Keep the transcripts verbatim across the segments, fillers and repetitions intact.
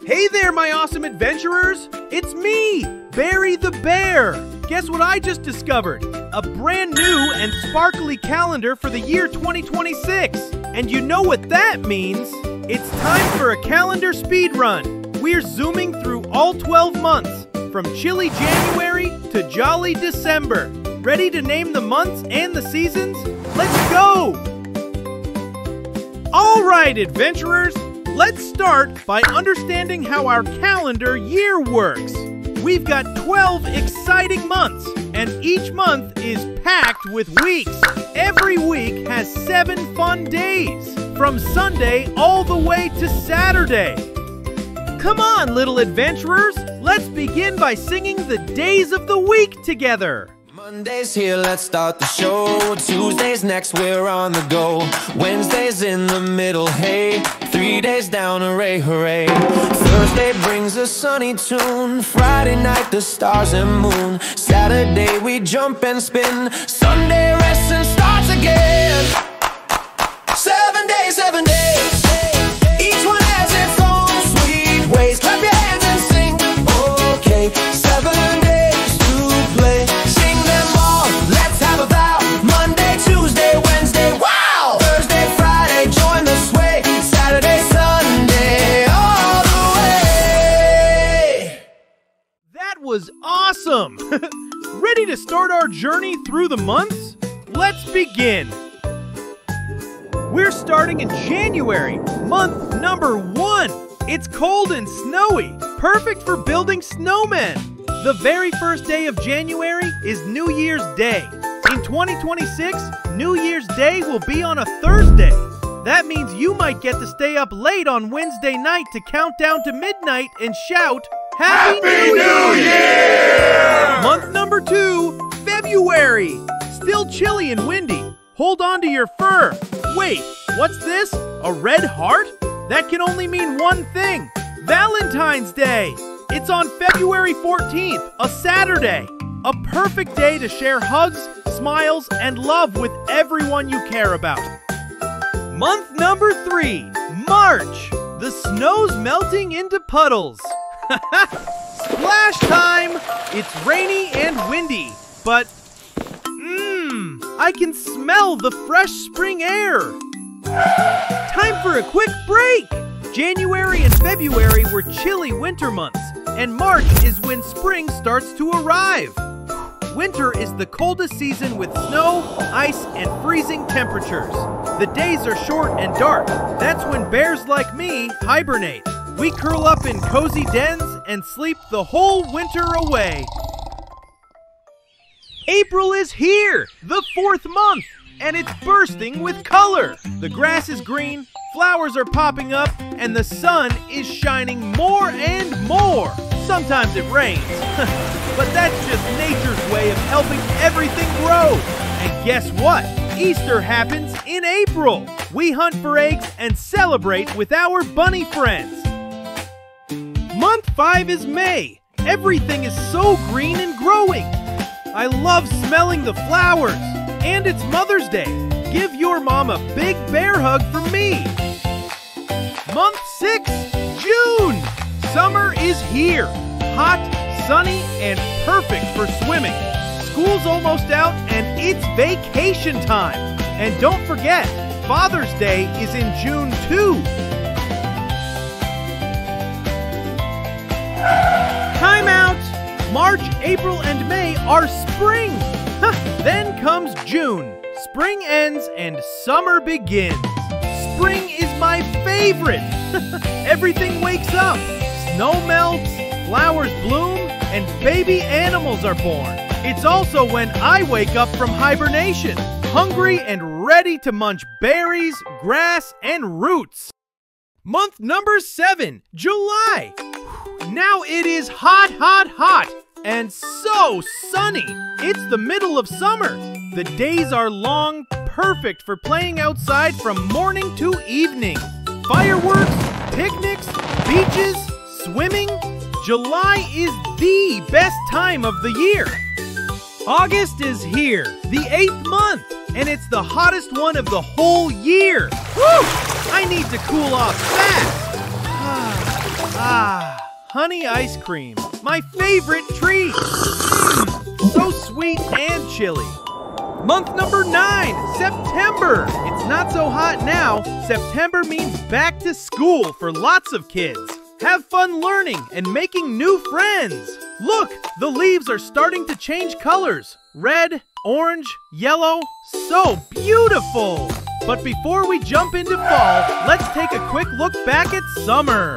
Hey there, my awesome adventurers! It's me, Barry the Bear! Guess what I just discovered? A brand new and sparkly calendar for the year twenty twenty-six! And you know what that means? It's time for a calendar speed run! We're zooming through all twelve months, from chilly January to jolly December. Ready to name the months and the seasons? Let's go! All right, adventurers! Let's start by understanding how our calendar year works. We've got twelve exciting months, and each month is packed with weeks. Every week has seven fun days, from Sunday all the way to Saturday. Come on, little adventurers, let's begin by singing the days of the week together. Monday's here, let's start the show. Tuesday's next, we're on the go. Wednesday's in the middle, hey. Three days down, hooray, hooray. Thursday brings a sunny tune. Friday night, the stars and moon. Saturday, we jump and spin. Sunday, rests and starts again. Seven days, seven days. Each one has its own sweet ways. Clap your hands and sing, okay. Seven days to play. Was awesome! Ready to start our journey through the months? Let's begin! We're starting in January, month number one. It's cold and snowy, perfect for building snowmen. The very first day of January is New Year's Day. In twenty twenty-six, New Year's Day will be on a Thursday. That means you might get to stay up late on Wednesday night to count down to midnight and shout, Happy, Happy New, New Year! Year! Month number two, February. Still chilly and windy. Hold on to your fur. Wait, what's this? A red heart? That can only mean one thing. Valentine's Day. It's on February fourteenth, a Saturday. A perfect day to share hugs, smiles, and love with everyone you care about. Month number three, March. The snow's melting into puddles. Splash time! It's rainy and windy, but mmm, I can smell the fresh spring air. Time for a quick break! January and February were chilly winter months, and March is when spring starts to arrive. Winter is the coldest season with snow, ice, and freezing temperatures. The days are short and dark. That's when bears like me hibernate. We curl up in cozy dens and sleep the whole winter away. April is here, the fourth month, and it's bursting with color. The grass is green, flowers are popping up, and the sun is shining more and more. Sometimes it rains, but that's just nature's way of helping everything grow. And guess what? Easter happens in April. We hunt for eggs and celebrate with our bunny friends. Month five is May. Everything is so green and growing. I love smelling the flowers. And it's Mother's Day. Give your mom a big bear hug from me. Month six, June. Summer is here. Hot, sunny, and perfect for swimming. School's almost out and it's vacation time. And don't forget, Father's Day is in June too. Time out! March, April, and May are spring. Then comes June. Spring ends and summer begins. Spring is my favorite. Everything wakes up. Snow melts, flowers bloom, and baby animals are born. It's also when I wake up from hibernation, hungry and ready to munch berries, grass, and roots. Month number seven, July. Now it is hot, hot, hot, and so sunny. It's the middle of summer. The days are long, perfect for playing outside from morning to evening. Fireworks, picnics, beaches, swimming. July is the best time of the year. August is here, the eighth month, and it's the hottest one of the whole year. Woo! I need to cool off fast. Ah, honey ice cream, my favorite treat. Mm, so sweet and chilly. Month number nine, September. It's not so hot now. September means back to school for lots of kids. Have fun learning and making new friends. Look, the leaves are starting to change colors. Red, orange, yellow, so beautiful. But before we jump into fall, let's take a quick look back at summer.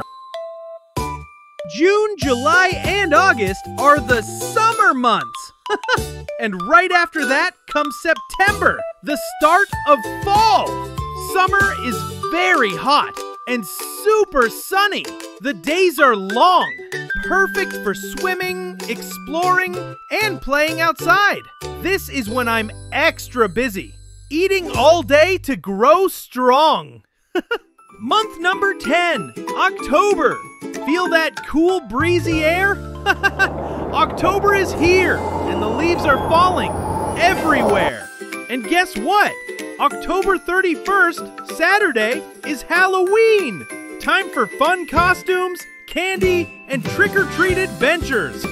June, July, and August are the summer months. And right after that comes September, the start of fall. Summer is very hot and super sunny. The days are long, perfect for swimming, exploring, and playing outside. This is when I'm extra busy, eating all day to grow strong. Month number ten, October. Feel that cool, breezy air? October is here, and the leaves are falling everywhere. And guess what? October thirty-first, Saturday, is Halloween. Time for fun costumes, candy, and trick-or-treat adventures.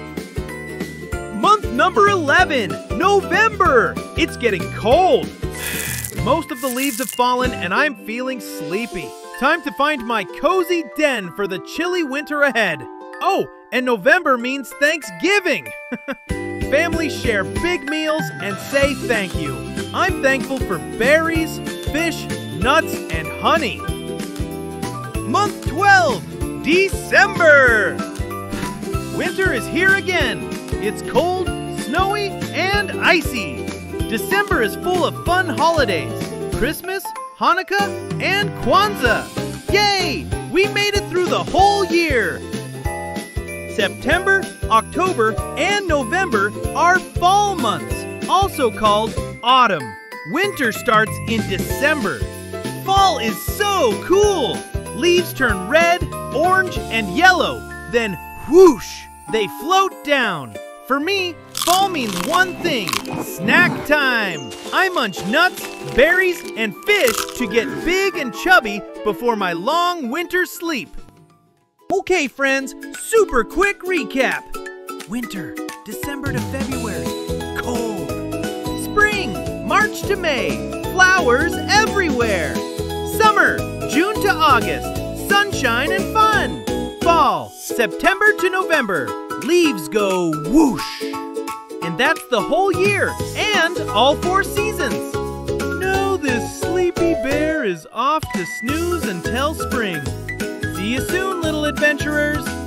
Month number eleven, November. It's getting cold. Most of the leaves have fallen, and I'm feeling sleepy. Time to find my cozy den for the chilly winter ahead. Oh, and November means Thanksgiving. Families share big meals and say thank you. I'm thankful for berries, fish, nuts, and honey. Month twelve, December. Winter is here again. It's cold, snowy, and icy. December is full of fun holidays. Christmas, Hanukkah, and Kwanzaa. Yay! We made it through the whole year. September, October, and November are fall months, also called autumn. Winter starts in December. Fall is so cool. Leaves turn red, orange, and yellow. Then whoosh, they float down. For me, fall means one thing, snack time. I munch nuts, berries, and fish to get big and chubby before my long winter sleep. Okay, friends, super quick recap. Winter, December to February, cold. Spring, March to May, flowers everywhere. Summer, June to August, sunshine and fun. Fall, September to November, leaves go whoosh. And that's the whole year, and all four seasons. Now this sleepy bear is off to snooze until spring. See you soon, little adventurers.